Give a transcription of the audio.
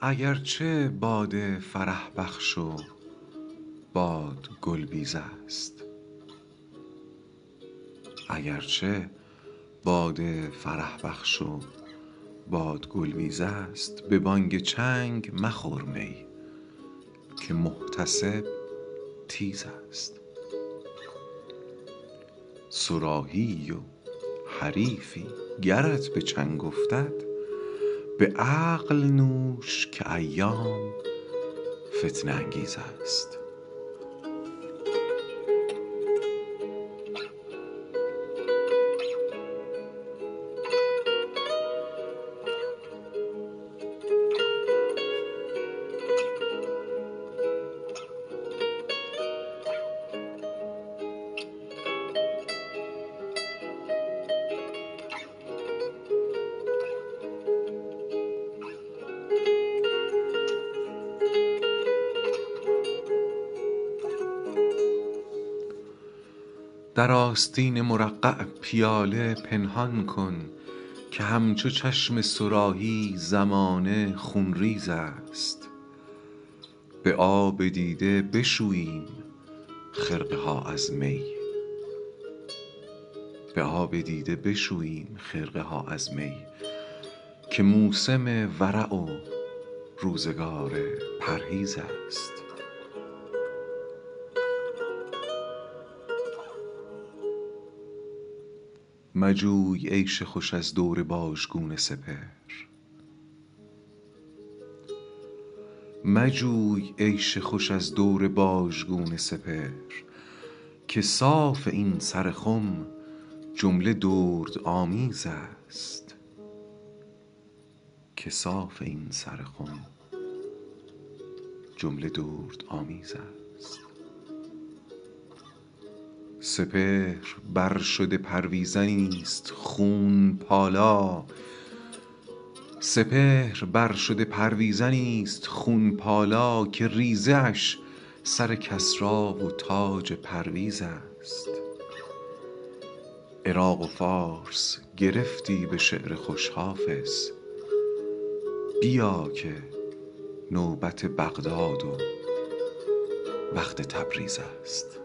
اگرچه باد فرح بخش و باد گلبیز است، اگرچه باد فرح بخش و باد گلبیز است، به بانگ چنگ مخور می که محتسب تیز است. صراحی و حریفی گرت به چنگ افتد، به عقل نوش که ایام فتنه انگیز است. در آستین مرقع پیاله پنهان کن، که همچو چشم صراحی زمانه خونریز است. به آب دیده بشوییم خرقه ها از می، به آب دیده بشوییم خرقه ها از می، که موسم ورع و روزگار پرهیز است. مجوی عیش خوش از دور باژگون سپهر، مجوی عیش خوش از دور باژگون سپهر، که صاف این سر خم جمله درد آمیز است، که صاف این سر خم جمله درد آمیز است. سپهر بر شده پرویزنی است خون پالا، سپهر بر شده پرویزنی است خون پالا، که ریزه اش سر کسری و تاج پرویز است. عراق و فارس گرفتی به شعر خوش حافظ، بیا که نوبت بغداد و وقت تبریز است.